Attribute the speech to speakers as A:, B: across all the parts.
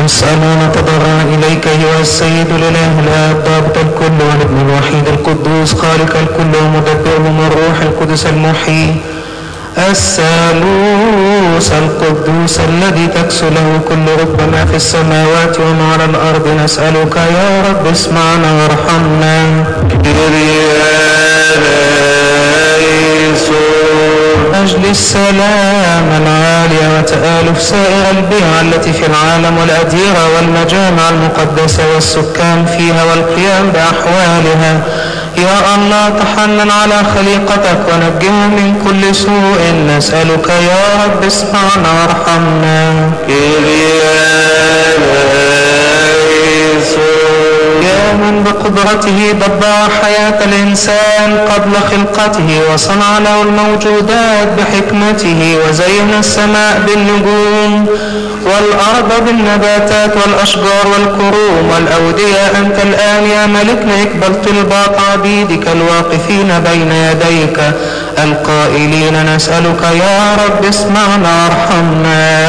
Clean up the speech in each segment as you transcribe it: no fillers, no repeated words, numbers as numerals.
A: نسأل ونتضرع إليك أيها السيد الإله الآب ضابط الكل والابن الوحيد القدوس خالق الكل ومدبرهم والروح القدس المحيي الثالوث القدوس الذي تكسو له كل ركبة ما في السماوات وما على الأرض. نسألك يا رب اسمعنا وارحمنا. أجل السلام العالي وتآلف سائر البيع التي في العالم والأديرة والمجامع المقدسة والسكان فيها والقيام بأحوالها، يا الله تحنن على خليقتك ونجهم من كل سوء. نسألك يا رب اسمعنا وارحمنا. يا من بقدرته دبر حياة الإنسان قبل خلقته وصنع له الموجودات بحكمته وزين السماء بالنجوم والأرض بالنباتات والأشجار والكروم والأودية، أنت الآن يا ملكنا اقبل طلبات عبيدك الواقفين بين يديك القائلين نسألك يا رب اسمعنا وارحمنا.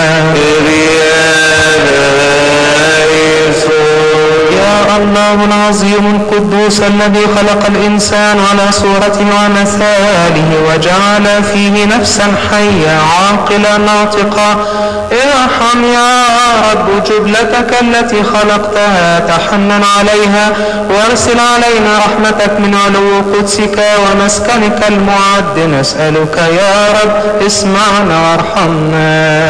A: يا الله العظيم القدوس الذي خلق الإنسان على صورته ومثاله وجعل فيه نفسا حية عاقلة ناطقة، ارحم يا رب جبلتك التي خلقتها، تحنن عليها وارسل علينا رحمتك من علو قدسك ومسكنك المعد. نسألك يا رب اسمعنا وارحمنا.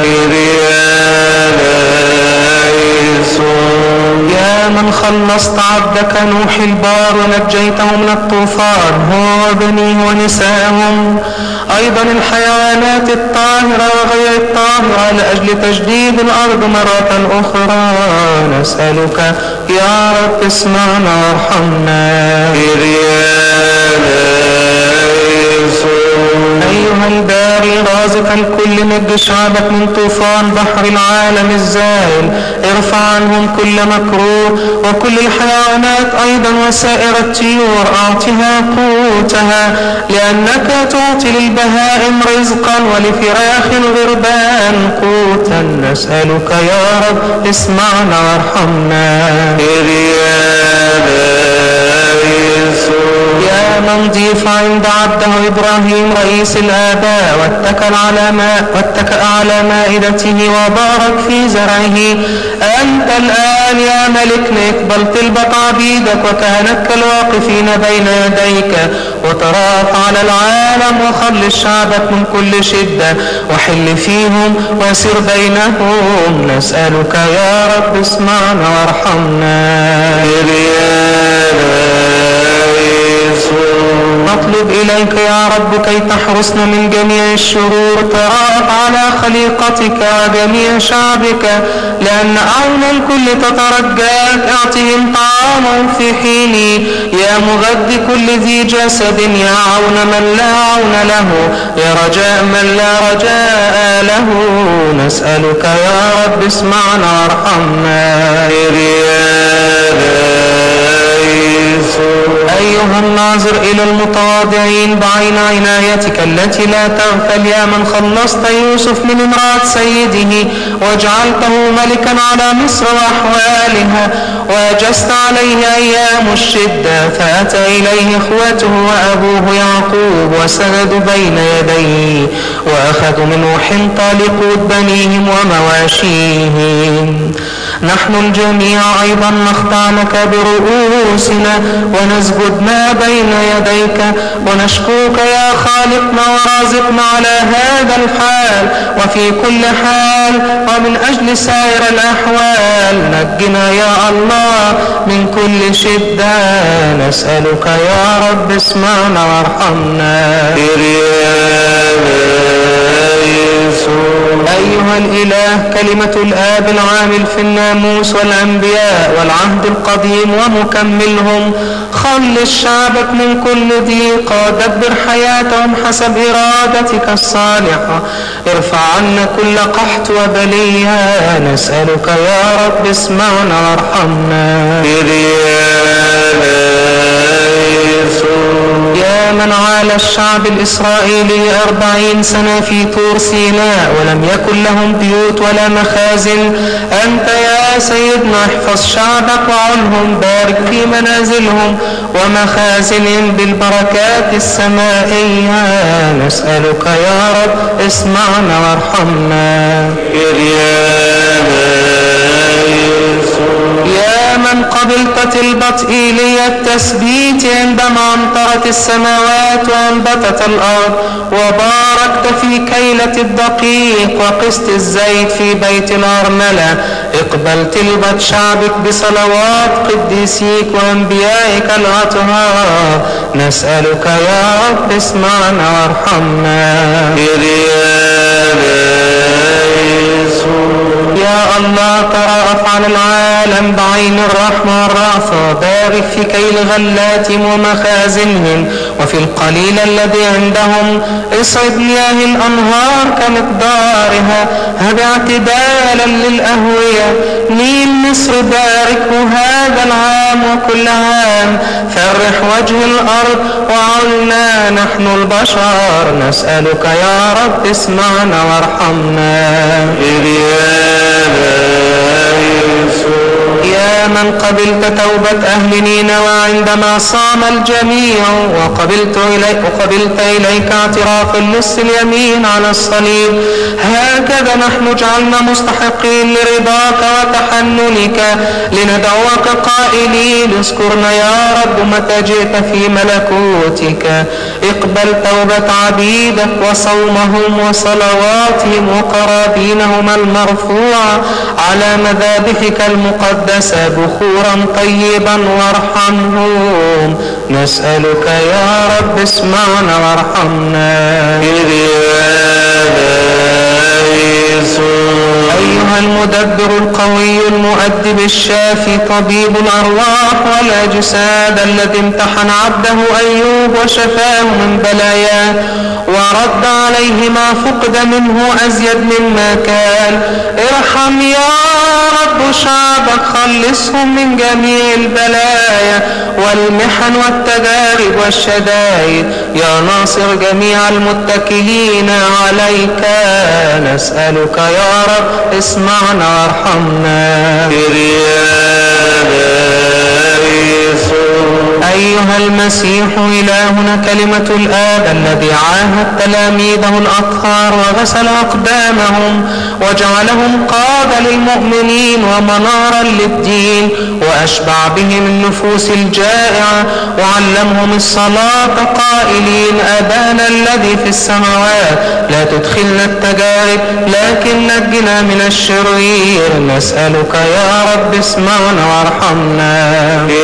A: يا من خلصت عبدك نوح البار ونجيته من الطوفان هو وبنيه ونساءهم، أيضا الحيوانات الطاهرة وغير الطاهرة لأجل تجديد الأرض مرة أخرى. نسألك يا رب اسمعنا وارحمنا. أيها الباري رازق الكل نج شعبك من طوفان بحر العالم الزائل، ارفع عنهم كل مكروه وكل الحيوانات أيضا وسائر الطيور أعطها قوتها، لأنك تعطي للبهائم رزقا ولفراخ الغربان قوتا. نسألك يا رب اسمعنا وارحمنا. يا من ضيف عند عبده إبراهيم رئيس الآباء واتكأ على مائدته وبارك في زرعه، أنت الآن يا ملكنا اقبل طلبة عبيدك وكهنتك الواقفين بين يديك وتراءف على العالم وخلص شعبك من كل شدة وحل فيهم وسر بينهم. نسألك يا رب اسمعنا وارحمنا. نطلب إليك يا رب كي تحرسنا من جميع الشرور، تراءف على خليقتك وجميع شعبك، لأن أعون الكل تترجاك، اعطهم طعامهم في حينه، يا مغذي كل ذي جسد، يا عون من لا عون له، يا رجاء من لا رجاء له. نسألك يا رب اسمعنا وارحمنا. أيها الناظر إلى المتواضعين بعين عنايتك التي لا تغفل، يا من خلصت يوسف من امرأة سيده وجعلته ملكا على مصر وأحوالها، وأجست عليه أيام الشدة، فأتى إليه إخوته وأبوه يعقوب وسندوا بين يديه وأخذوا منه حنطة لقوت بنيهم ومواشيهم. نحن الجميع أيضا نخضع لك برؤوسنا ونسجد ما بين يديك ونشكوك يا خالقنا ورازقنا على هذا الحال وفي كل حال ومن أجل سائر الأحوال. نجنا يا الله من كل شدة. نسألك يا رب اسمعنا وارحمنا. أيها الإله كلمة الآب العامل في الناموس والأنبياء والعهد القديم ومكملهم، خلص شعبك من كل ضيق، دبر حياتهم حسب إرادتك الصالحة، ارفع عنا كل قحط وبلية. نسألك يا رب اسمعنا وارحمنا. يا من عال الشعب الإسرائيلي 40 سنة في طور سيناء ولم يكن لهم بيوت ولا مخازن، أنت يا سيدنا احفظ شعبك وعلهم، بارك في منازلهم ومخازنهم بالبركات السمائية. نسألك يا رب اسمعنا وارحمنا. يا من قبلت البطئيلية التثبيت عندما أمطرت السماوات وأنبتت الأرض، وباركت في كيلة الدقيق وقسط الزيت في بيت الأرملة، اقبل طلبة شعبك بصلوات قديسيك وأنبيائك الأطهار. نسألك يا رب اسمعنا وارحمنا. يا الله ترأف على العالم بعين الرحمة والرأفة، بارك في كيل غلاتهم ومخازنهم وفي القليل الذي عندهم، اصعد مياه الأنهار كمقدارها، هب اعتدالا للأهوية. نيل مصر باركه هذا العام وكل عام، فرح وجه الأرض وعلنا نحن البشر. نسألك يا رب اسمعنا وارحمنا. يا من قبلت توبة أهل نينوى عندما صام الجميع، وقبلت إليك اعتراف اللص اليمين على الصليب، هكذا نحن جعلنا مستحقين لرضاك وتحننك، لندعوك قائلين اذكرنا يا رب متى جئت في ملكوتك. اقبل توبة عبيدك وصومهم وصلواتهم وقرابينهم المرفوعة على مذابحك المقدسة بخورا طيبا وارحمهم. نسألك يا رب اسمعنا وارحمنا. أيها المدبر القوي المؤدب الشافي طبيب الأرواح والأجساد، الذي امتحن عبده أيوب وشفاه من بلاياه ورد عليه ما فقد منه أزيد مما كان، ارحم يا رب شعبك، خلصهم من جميع البلايا والمحن والتجارب والشدائد، يا ناصر جميع المتكلين عليك. نسألك يا رب اسمعنا وارحمنا. أيها المسيح إلهنا كلمة الآب الذي عاهد تلاميذه الأطهار وغسل أقدامهم وجعلهم قادة للمؤمنين ومنارا للدين، وأشبع بهم النفوس الجائعة وعلمهم الصلاة قائلين أبانا الذي في السماوات لا تدخلنا التجارب لكن نجنا من الشرير. نسألك يا رب اسمعنا وارحمنا.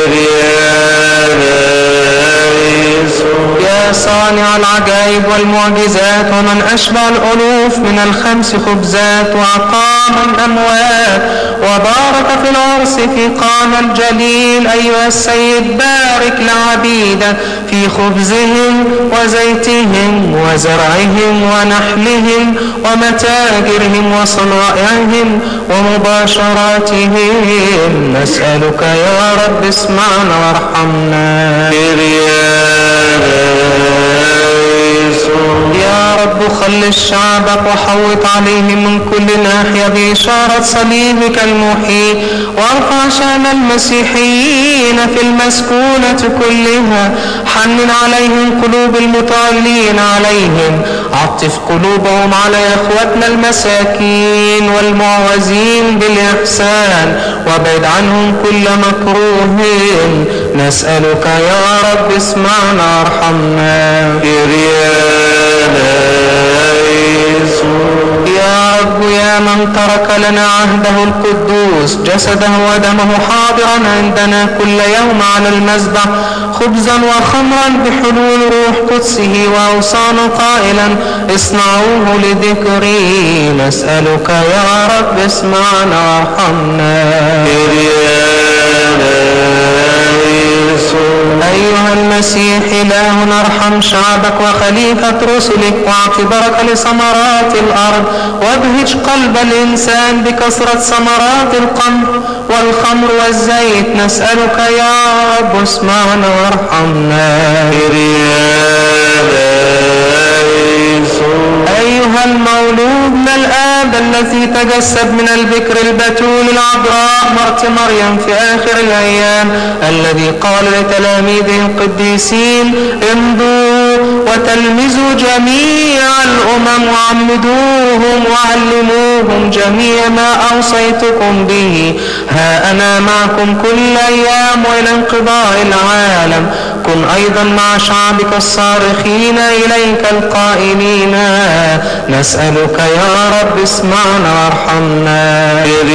A: يا صانع العجائب والمعجزات، ومن أشبع الألوف من الخمس خبزات وأقام الأموات وبارك في العرس في قانا الجليل، أيها السيد بارك لعبيدك في خبزهم وزيتهم وزرعهم ونحلهم ومتاجرهم وصنائعهم ومباشراتهم. نسألك يا رب اسمعنا وارحمنا. يا رب خلص شعبك وحوط عليهم من كل ناحية بإشارة صليبك المحيي، وارفع شأن المسيحيين في المسكونة كلها، حنن عليهم قلوب المتعلين عليهم، عطف قلوبهم على إخوتنا المساكين والمعوزين بالإحسان، وابعد عنهم كل مكروه. نسألك يا رب اسمعنا وارحمنا. يا رب يا من ترك لنا عهده القدوس جسده ودمه حاضرا عندنا كل يوم على المذبح، خبزا وخمرا بحلول روح قدسه وأوصان قائلا اصنعوه لذكري. نسألك يا رب اسمعنا وارحمنا. أيها المسيح إلهنا ارحم شعبك وخليفة رسلك واعط بركة لثمرات الأرض وابهج قلب الإنسان بكثرة ثمرات القمح والخمر والزيت. نسألك يا رب اسمعنا وارحمنا. أيها المولود من الآب الذي تجسد من البكر البتول العذراء مرت مريم في آخر الأيام، الذي قال لتلاميذه القديسين امضوا وتلمذوا جميع الأمم وعمدوهم وعلموهم جميع ما أوصيتكم به، ها أنا معكم كل أيام وإلى انقضاء العالم. كن أيضا مع شعبك الصارخين إليك القائلين نسألك يا رب اسمعنا وارحمنا.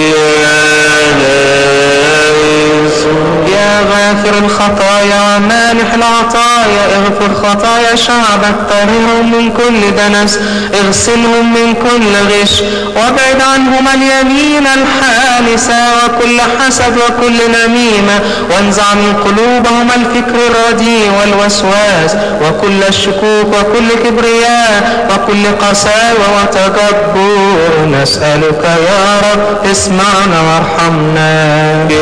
A: يا غافر الخطايا ومانح العطايا اغفر خطايا شعبك، طهرهم من كل دنس، اغسلهم من كل غش، وابعد عنهم اليمين الحانسة وكل حسد وكل نميمة، وانزع من قلوبهم الفكر الرديء والوسواس وكل الشكوك وكل كبرياء وكل قساوة وتجبر. نسألك يا رب اسمعنا وارحمنا.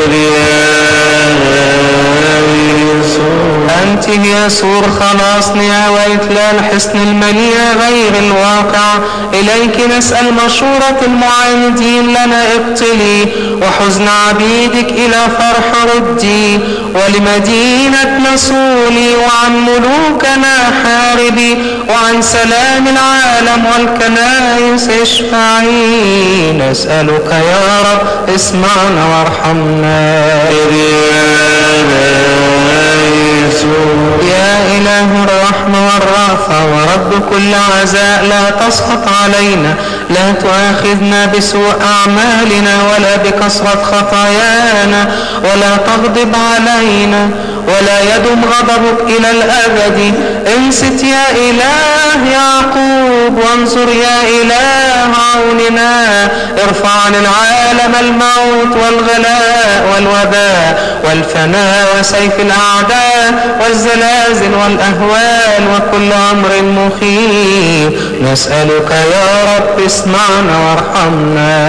A: أنت هي سور خلاصنا وإتلال حسن المنيع غير الواقع، إليك نسأل مشورة المعاندين لنا ابطلي، وحزن عبيدك إلى فرح ردي، ولمدينة نصولي وعن ملوكنا حاربي، وعن سلام العالم والكنائس اشفعي. نسألك يا رب اسمعنا وارحمنا. يا إله الرحمة والرأفة ورب كل عزاء، لا تسخط علينا، لا تؤاخذنا بسوء أعمالنا ولا بكثرة خطايانا، ولا تغضب علينا ولا يدم غضبك إلى الأبد. انصت يا إله يعقوب وانصر يا إله عوننا. ارفع عن العالم الموت والغلاء والوباء والفناء وسيف الأعداء والزلازل والأهوال وكل أمر مخيف. نسألك يا رب اسمعنا وارحمنا.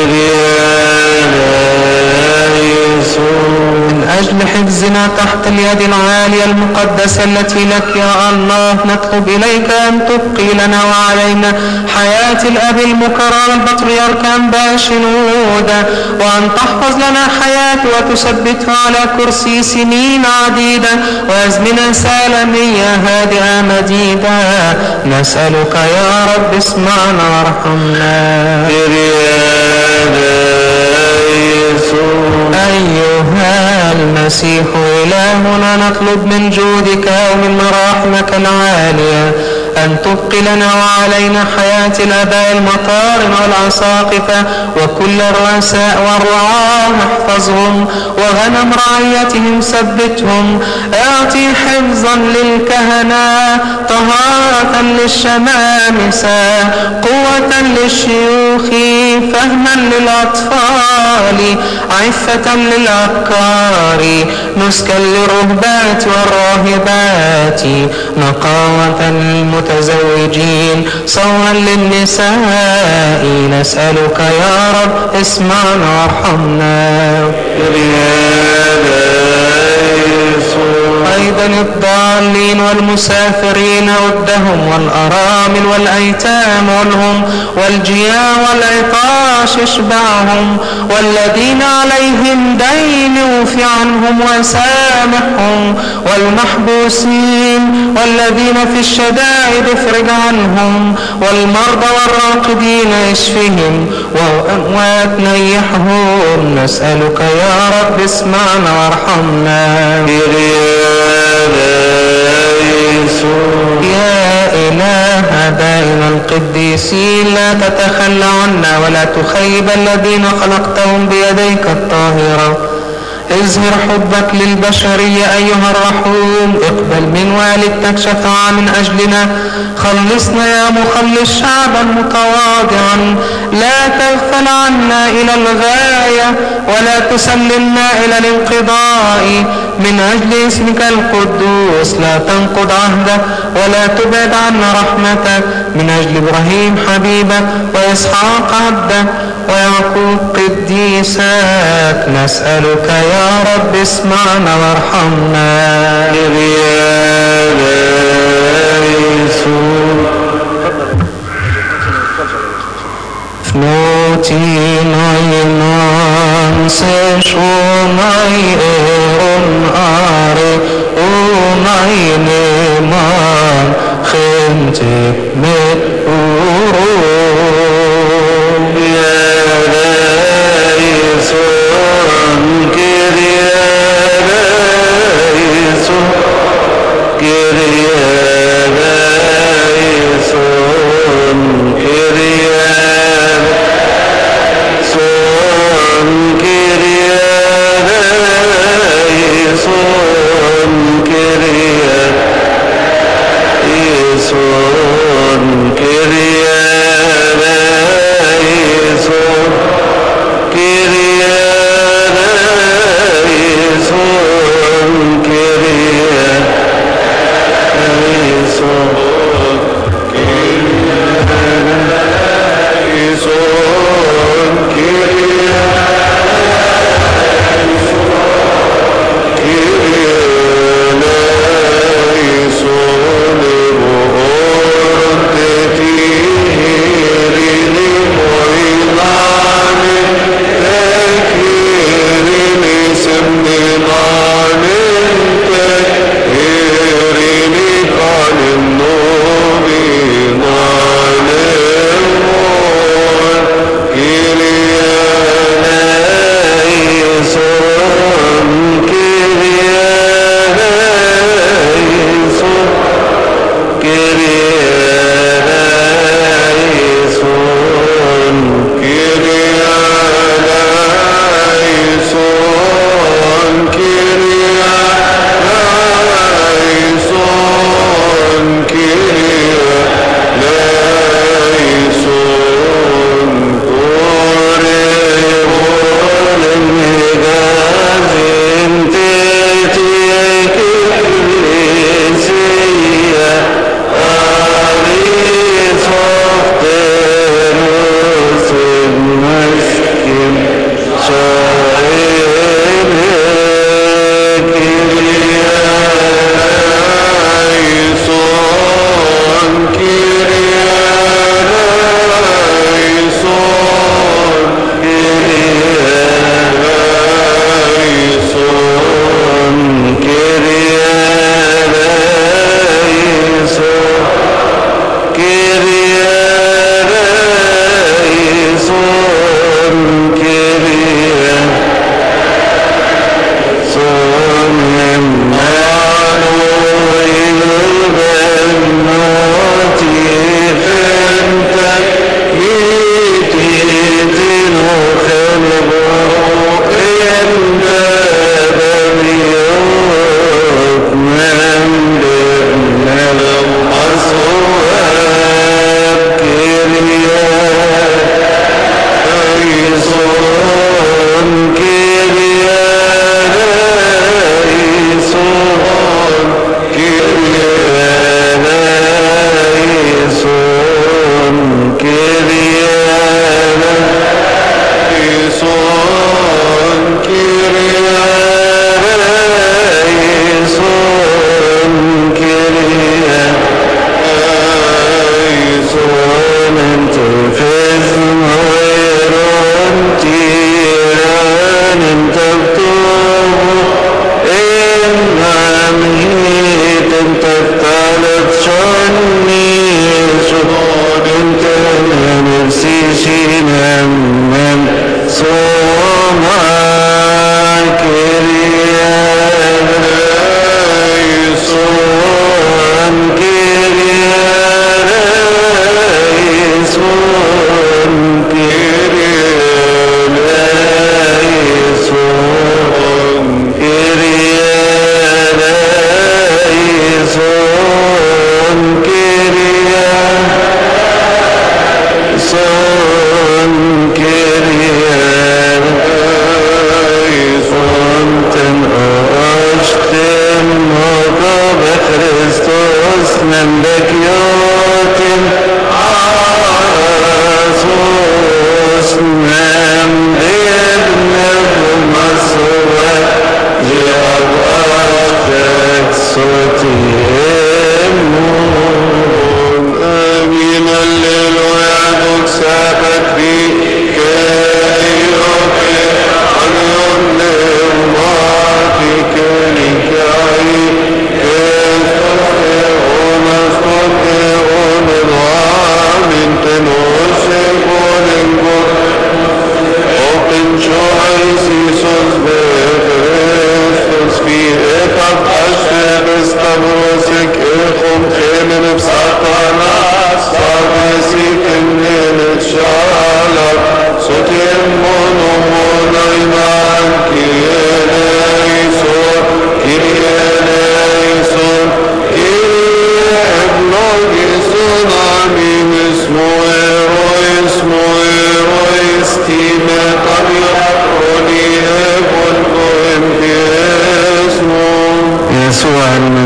A: من أجل حفظنا تحت اليد العالية المقدسة التي لك يا الله نطلب إليك أن تبقي لنا وعلينا حياة الأب المكرم البطريرك أنبا شنودة، وأن تحفظ لنا حياته وتثبتها على كرسي سنين عديدة وأزمنة سالمية هادئة مديدة. نسألك يا رب اسمعنا وارحمنا. أيها المسيح إلهنا نطلب من جودك ومن مراحمك العالية أن تبقي لنا وعلينا حياة الآباء المطارم والعساقفة وكل الرؤساء والرعاة، احفظهم وغنم رعيتهم ثبتهم. اعطي حفظا للكهنة، طهارة للشمامسة، قوة للشيوخ، فهما للأطفال، عفة للأبكار، نسكا للرهبات والراهبات، نقاوة للمتزوجين، صونا للنساء. نسألك يا رب اسمعنا وارحمنا. أيضا الضالين والمسافرين ودهم، والأرامل والأيتام والهم والجياع والعطاش اشبعهم، والذين عليهم دين اوف عنهم وسامحهم، والمحبوسين والذين في الشدائد افرج عنهم، والمرضى والراقدين اشفهم، والأموات نيحهم. نسألك يا رب اسمعنا وارحمنا. يا إله آبائنا القديسين لا تتخلى عنا ولا تخيب الذين خلقتهم بيديك الطاهرة. اظهر حبك للبشرية أيها الرحوم، اقبل من والدتك شفاعة من أجلنا. خلصنا يا مخلص شعبا متواضعا، لا تغفل عنا إلى الغاية ولا تسلمنا إلى الانقضاء. من أجل اسمك القدوس لا تنقض عهدك ولا تبعد عنا رحمتك، من أجل إبراهيم حبيبك وإسحاق عبدك ويعقوب قديسك نسألك يا رب اسمعنا وارحمنا. Fnotinainan se shonai eron are onai neman chente met uro Yereison Kyrie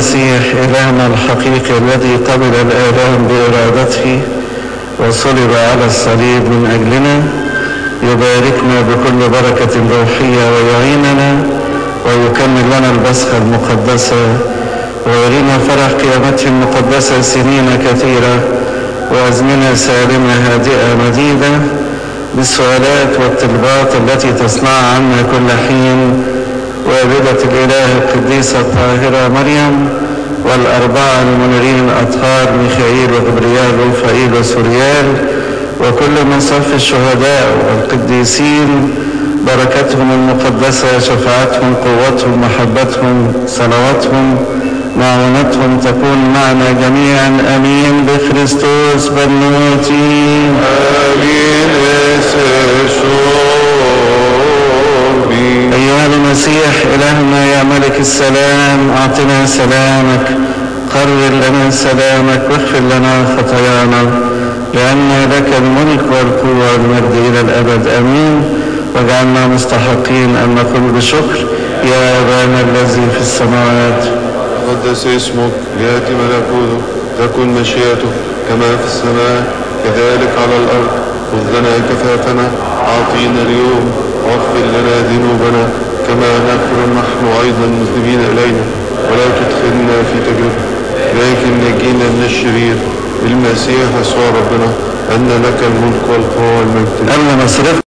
B: المسيح إلهنا الحقيقي الذي قبل الآلام بإرادته وصلب على الصليب من أجلنا يباركنا بكل بركة روحية ويعيننا ويكمل لنا البسخة المقدسة ويرينا فرح قيامته المقدسة سنين كثيرة وأزمنة سالمة هادئة مديدة بالسؤالات والطلبات التي تصنع عنا كل حين والدة الإله القديسة الطاهرة مريم والأربعة المنيرين الأطهار ميخائيل وغبريال ورفائيل وسوريال وكل من صف الشهداء والقديسين بركتهم المقدسة شفاعتهم قوتهم محبتهم صلواتهم معونتهم تكون معنا جميعا امين بخريستوس بنوتي
C: امين.
B: ايها المسيح الهنا يا ملك السلام اعطنا سلامك قرر لنا سلامك واغفر لنا خطايانا لان لك الملك والقوه والمجد الى الابد امين. واجعلنا مستحقين ان نقول بشكر يا ابانا الذي في السماوات
C: قدس اسمك يأتي ملكوتك تكن مشيئته كما في السماء كذلك على الأرض. خذ لنا كفافنا أعطينا اليوم واغفر لنا ذنوبنا كما نغفر نحن أيضا مذنبين إلينا ولا تدخلنا في تجربة لكن نجينا من الشرير. بالمسيح يسوع ربنا أن لك الملك والقوة والمجد.
B: أما مصرف